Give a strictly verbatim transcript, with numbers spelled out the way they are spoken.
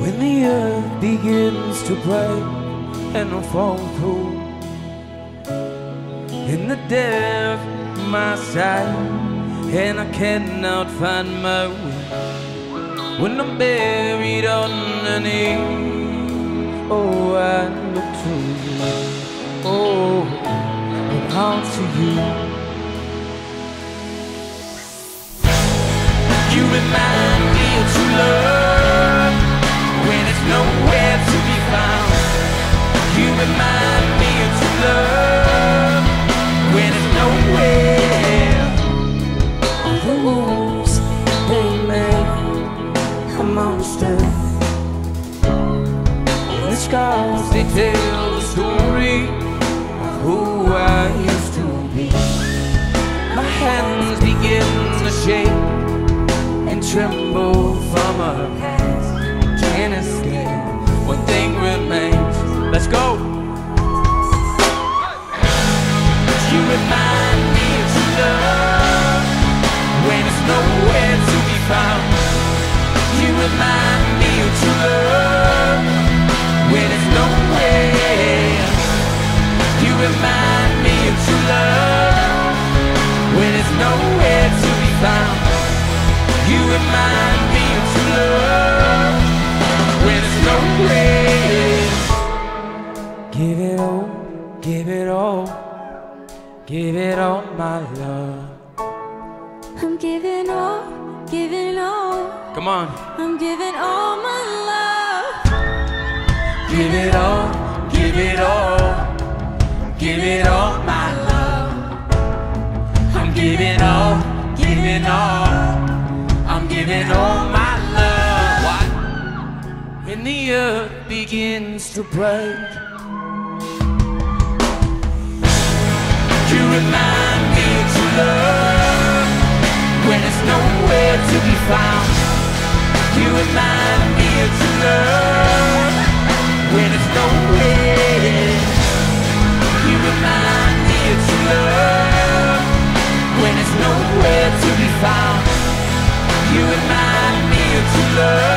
When the earth begins to break and I fall through, in the depth of my sight, and I cannot find my way, when I'm buried underneath, oh, I look to you, oh, and on to you. You remind me of true love when it's nowhere to be found. You remind me of true love when it's nowhere. The wounds they make a monster, and the scars they tell the story of who I used to be. My hands begin to shake and tremble from a past. Can't escape, one thing remains. Let's go. You remind me of true love when it's nowhere to be found. You remind me of true love when it's nowhere. You remind me of true love when it's nowhere to be found. You remind me of true love when it's nowhere. Give it all, give it all, give it all, my love. I'm giving all, giving all. Come on. I'm giving all my love. Give it all, give it all, give it all, my love. I'm giving all, giving all, I'm giving all my love. What? When the earth begins to break, you remind me of true love when it's nowhere to be found. You remind me of true love when it's nowhere. You remind me of true love when it's nowhere to be found. You remind me of true love